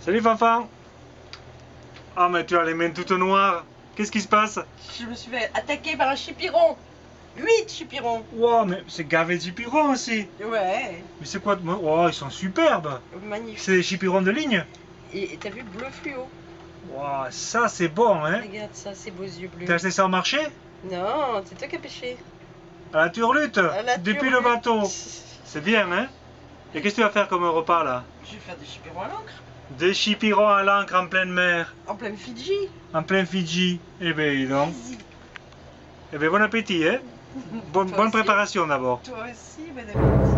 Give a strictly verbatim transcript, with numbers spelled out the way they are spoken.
Salut Fanfan. Ah mais tu as les mains toutes noires. Qu'est-ce qui se passe? Je me suis fait attaquer par un chipiron. Huit chipirons. Wow, mais c'est gavé de chipirons aussi. Ouais. Mais c'est quoi? Oh, ils sont superbes. Magnifique. C'est des chipirons de ligne. Et t'as vu bleu fluo? Wow, ça c'est bon, hein. Regarde ça, ces beaux yeux bleus. T'as acheté ça au marché? Non, c'est toi qui as pêché. À la turlute. À la Depuis turlute. le bateau. C'est bien, hein. Et qu'est-ce que tu vas faire comme repas là? Je vais faire des chipirons à l'encre. Des chipirons à l'encre en pleine mer. En pleine Fidji. En plein Fidji. Eh ben dis donc. Vas-y. Eh ben bon appétit, hein. Bonne, Toi bonne aussi. préparation d'abord. Toi aussi, madame.